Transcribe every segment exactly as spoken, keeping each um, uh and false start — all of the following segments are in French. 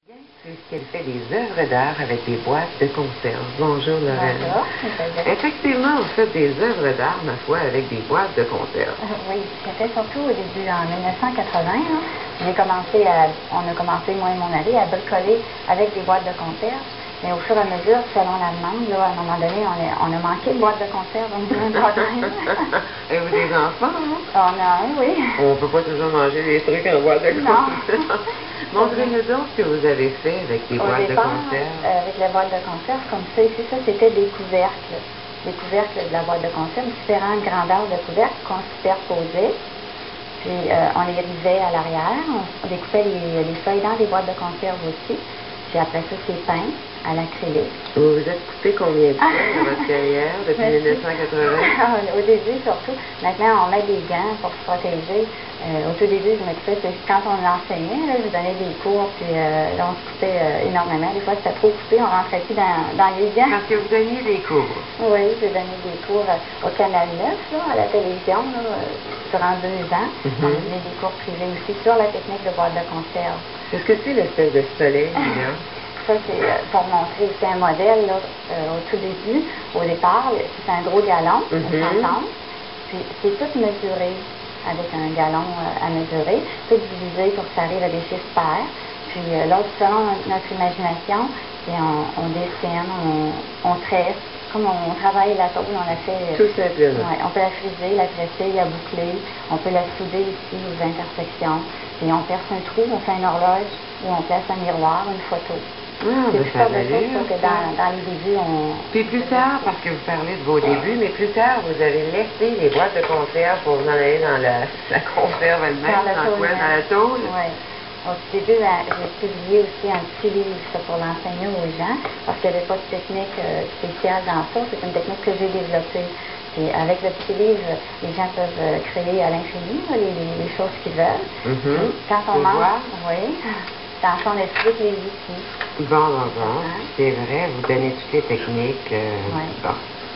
Puisqu'elle fait des œuvres d'art avec des boîtes de conserve. Bonjour, Lorraine. Bonjour. Effectivement, on fait des œuvres d'art, ma foi, avec des boîtes de conserve. Euh, oui, c'était surtout au début, en mille neuf cent quatre-vingts. Là. J'ai commencé à, on a commencé, moi et mon mari, à bricoler avec des boîtes de conserve. Mais au fur et à mesure, selon la demande, là, à un moment donné, on a, on a manqué de boîtes de conserve, on a eu un problème. Et vous, des enfants, hein? On a un, oui. On peut pas toujours manger des trucs en boîte de conserve. Montrez-nous donc ce que vous avez fait avec des Au boîtes départ, de conserve. Euh, avec les boîtes de conserve, comme ça, ici, ça, c'était des couvercles. Des couvercles de la boîte de conserve, différentes grandeurs de couvercles qu'on superposait. Puis euh, on les rivait à l'arrière, on, on découpait les, les feuilles dans les boîtes de conserve aussi. Puis après ça, c'est peint à l'acrylique. Vous vous êtes coupé combien de fois dans votre carrière depuis mille neuf cent quatre-vingts? Au début, surtout. Maintenant, on met des gants pour se protéger. Euh, au tout début, je m'occupais, quand on enseignait, là, je donnais des cours, puis euh, là, on se coupait euh, énormément. Des fois, c'était trop coupé, on rentrait plus dans, dans les gants. Parce que vous donniez des cours. Oui, j'ai donné des cours euh, au Canal neuf, là, à la télévision, là, euh, durant deux ans. Mm-hmm. On donnait des cours privés aussi sur la technique de boîte de conserve. Est-ce que c'est l'espèce de soleil, là? Ça, c'est euh, pour montrer, c'est un modèle, là, euh, au tout début, au départ, c'est un gros galon, de Mm-hmm. cent puis c'est tout mesuré avec un galon euh, à mesurer, tout divisé pour que ça arrive à des chiffres pairs. Puis euh, l'autre, selon notre imagination, et on, on dessine, on, on tresse, comme on, on travaille la tôle, on la fait... Tout simplement. Ouais, on peut la friser, la tresser, la boucler, on peut la souder ici aux intersections, puis on perce un trou, on fait une horloge, ou on place un miroir, une photo. Ah, c'est ben, toutes ça sortes va de choses bien, que dans, dans les débuts, on... Puis plus tard, parce que vous parlez de vos débuts, mais plus tard, vous avez laissé les boîtes de conserve pour vous en aller dans la, la conserve elle-même, Dans la dans, tôle, quoi, dans la tôle. Oui. Au début, ben, j'ai publié aussi un petit livre ça, pour l'enseigner aux gens, parce qu'il n'y avait pas de technique euh, spéciale dans ça. C'est une technique que j'ai développée. Et avec le petit livre, les gens peuvent euh, créer à l'infini les, les, les choses qu'ils veulent. Mm-hmm. Quand on mange, oui, quand on explique les outils. Bon, bon, bon. Hein? C'est vrai, vous donnez toutes les techniques. Euh, Oui. Bon.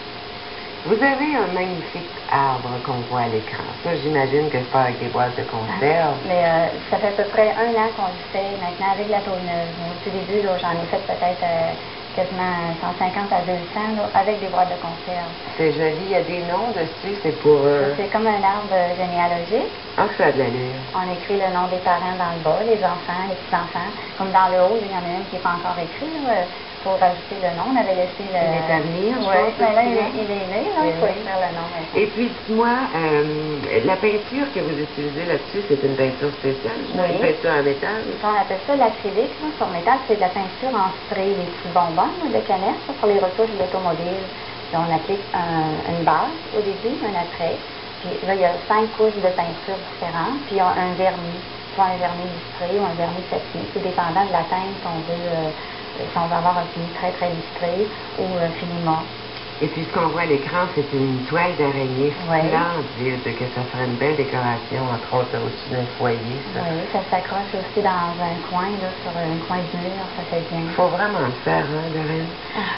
Vous avez un magnifique arbre qu'on voit à l'écran. Ça, j'imagine que c'est pas avec des boîtes de conserve. Mais euh, ça fait à peu près un an qu'on le fait maintenant avec la tôle neuve. Au tout début, j'en ai fait peut-être euh, quasiment cent cinquante à deux cents là, avec des boîtes de conserve. C'est joli, il y a des noms dessus, c'est pour... Euh... C'est comme un arbre généalogique. Ah, ça a de l'allure. On écrit le nom des parents dans le bas, les enfants, les petits-enfants. Comme dans le haut, il y en a une qui n'est pas encore écrit, là, pour rajouter le nom. On avait laissé le... Il est à venir, je Oui, pense. mais là, il est, il est né, là, il faut écrire le nom maintenant. Et puis, dites-moi, euh, la peinture que vous utilisez là-dessus, c'est une peinture spéciale? Oui. Une peinture en métal? On appelle ça l'acrylique, là, sur métal. C'est de la peinture en spray, les petits bonbons là, de canette, là, pour les retouches de l'automobile. On applique un, une base au début, un après. Puis là, il y a cinq couches de peinture différentes. Puis il y a un vernis, soit un vernis lustré ou un vernis satiné. C'est dépendant de la teinte qu'on veut, euh, si on veut avoir un fini très très lustré ou un fini mort. Et puis ce qu'on voit à l'écran, c'est une toile d'araignée Oui. splendide, que ça ferait une belle décoration, entre autres au-dessus d'un foyer. Ça. Oui, ça s'accroche aussi dans un coin, là, sur un coin du mur, ça fait bien. Il faut vraiment le faire, hein, Lorraine?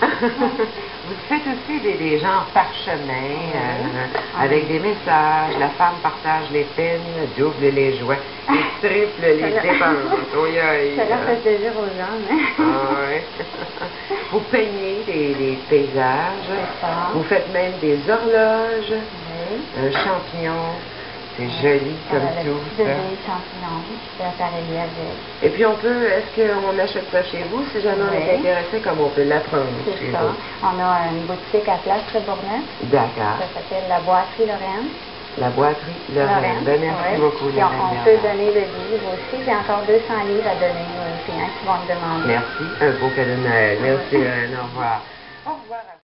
Vous faites aussi des, des genres parchemins, oui. euh, avec des messages. La femme partage les peines, double les joies, et triple les dépenses. Oui, oui. Ça leur fait plaisir aux gens, hein? Ah, ouais. Vous peignez des, des paysages. Vous faites même des horloges, oui. Un champignon. C'est joli comme euh, tout. Des champignons, c'est appareillé avec. Et puis on peut, est-ce qu'on achète ça chez vous? Si jamais oui. on est intéressé, comme on peut l'apprendre chez ça. vous? On a une boutique à Place Bourneuf. D'accord. Ça s'appelle la Boîterie Lorraine. La Boîterie Lorraine. Lorraine. Ben, merci oui. beaucoup, puis Lorraine. On, on peut donner le livre aussi. J'ai encore deux cents livres à donner aux clients qui vont me demander. Merci. Un beau cadeau de Noël. Merci, Lorraine. Au revoir. Au revoir.